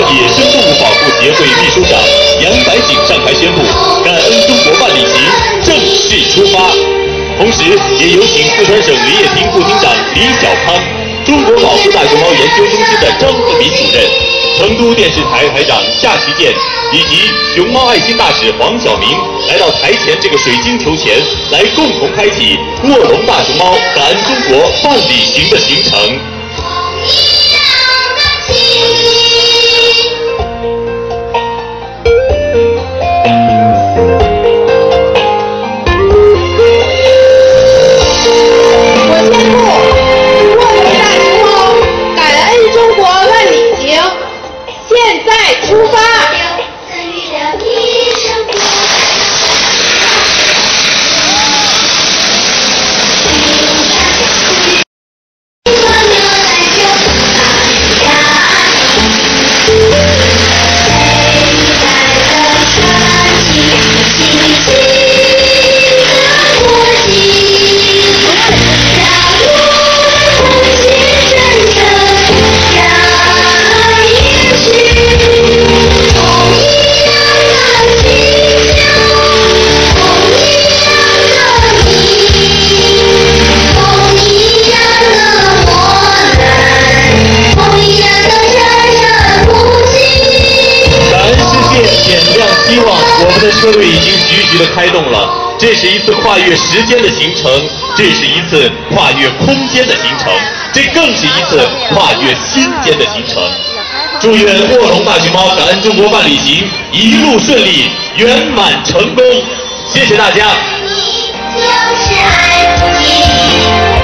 野生动物保护协会秘书长杨白景上台宣布，感恩中国万里行正式出发。同时，也有请四川省林业厅副厅长李小康、中国保护大熊猫研究中心的张鹤民主任、成都电视台台长夏其健以及熊猫爱心大使黄晓明来到台前这个水晶球前，来共同开启卧龙大熊猫感恩中国万里行的行程。 出发！ 车队已经徐徐地开动了，这是一次跨越时间的行程，这是一次跨越空间的行程，这更是一次跨越心间的行程。祝愿卧龙大熊猫感恩中国万里行一路顺利，圆满成功！谢谢大家。 你就是爱自己。